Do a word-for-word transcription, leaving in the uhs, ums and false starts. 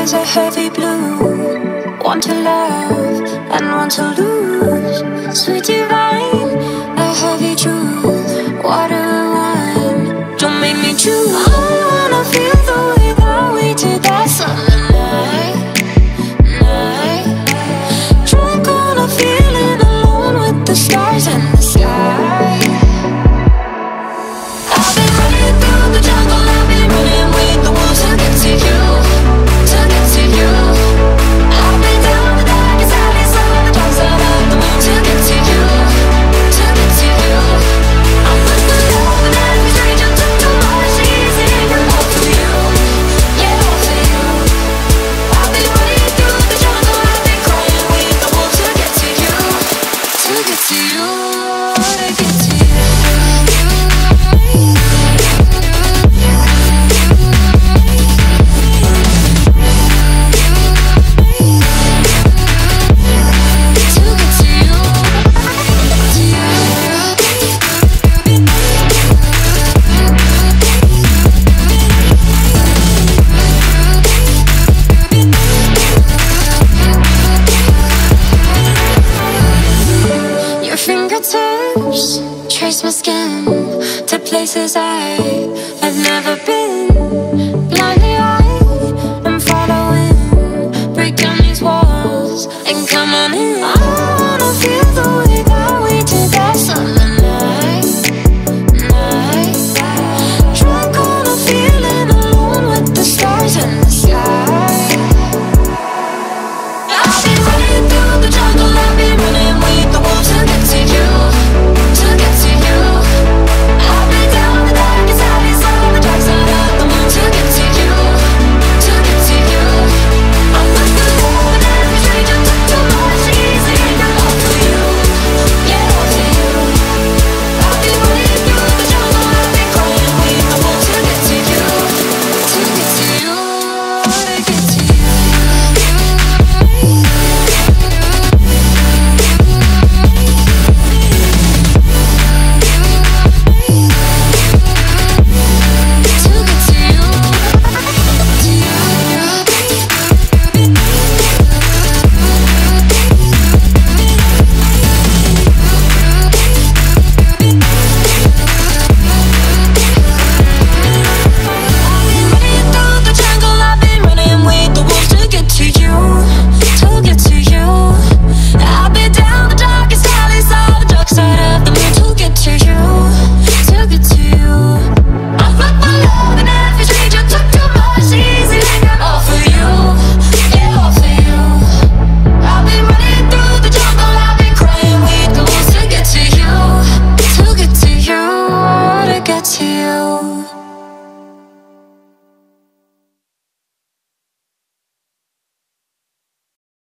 is a heavy blue. Want to love and want to lose. Sweet divine, a heavy truth. Water and wine, don't make me choose. I wanna feel the way that we did that summer night, night. Drunk on a feeling, alone with the stars and the sky. I've been running through the jungle, I've been running with the wolves to get to you, to get to you. I've been down the darkest alleys of the dark side of the moon to get to you, to get to you. I'm with the love and every stranger took too much easy and all for you, yeah, all for you. I've been running through the jungle, I've been crying with the wolves to get to you, to get to you, to get to you. Your fingertips trace my skin to places I